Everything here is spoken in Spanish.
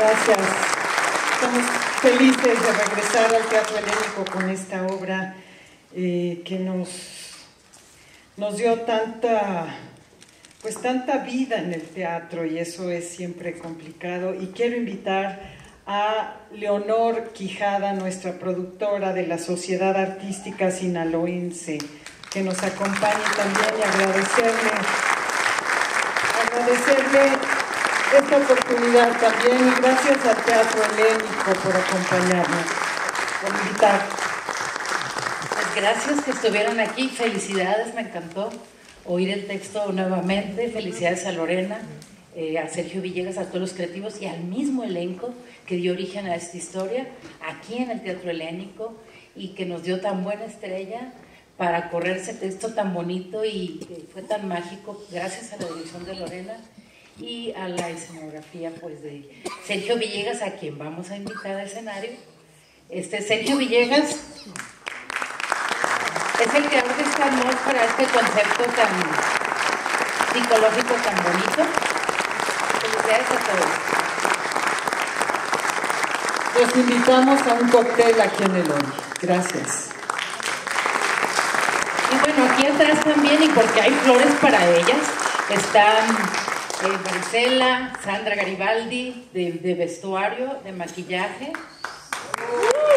gracias. Estamos felices de regresar al Teatro Helénico con esta obra que nos dio tanta vida en el teatro, y eso es siempre complicado. Y quiero invitar a Leonor Quijada, nuestra productora de la Sociedad Artística Sinaloense, que nos acompañe también, y agradecerle esta oportunidad también, y gracias al Teatro Helénico por acompañarnos, por invitar. Pues gracias que estuvieron aquí, felicidades, me encantó oír el texto nuevamente, felicidades a Lorena, a Sergio Villegas, a todos los creativos y al mismo elenco que dio origen a esta historia aquí en el Teatro Helénico y que nos dio tan buena estrella para correr ese texto tan bonito y que fue tan mágico, gracias a la dirección de Lorena y a la escenografía pues de Sergio Villegas, a quien vamos a invitar al escenario. Sergio Villegas es el creador de esta atmósfera, este concepto tan psicológico, tan bonito. Felicidades a todos. Los invitamos a un cóctel aquí en el hoy. Gracias. Y bueno, aquí atrás también, y porque hay flores para ellas, están Marcela, Sandra Garibaldi, de vestuario, de maquillaje.